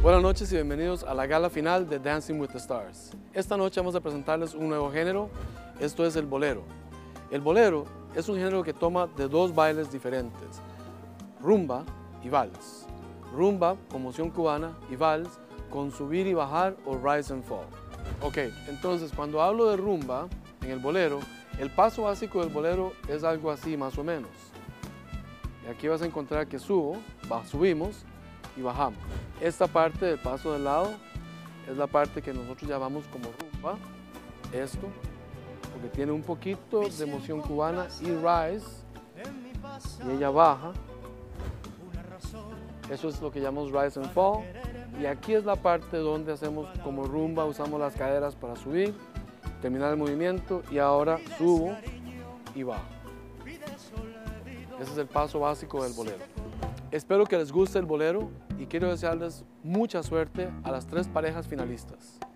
Buenas noches y bienvenidos a la gala final de Dancing with the Stars. Esta noche vamos a presentarles un nuevo género, esto es el bolero. El bolero es un género que toma de dos bailes diferentes, rumba y vals. Rumba con moción cubana y vals con subir y bajar o rise and fall. Ok, entonces cuando hablo de rumba en el bolero, el paso básico del bolero es algo así más o menos. Y aquí vas a encontrar que subimos y bajamos. Esta parte del paso del lado es la parte que nosotros llamamos como rumba, esto, porque tiene un poquito de moción cubana y rise, y ella baja. Eso es lo que llamamos rise and fall. Y aquí es la parte donde hacemos como rumba, usamos las caderas para subir, terminar el movimiento y ahora subo y bajo. Ese es el paso básico del bolero. Espero que les guste el bolero y quiero desearles mucha suerte a las tres parejas finalistas.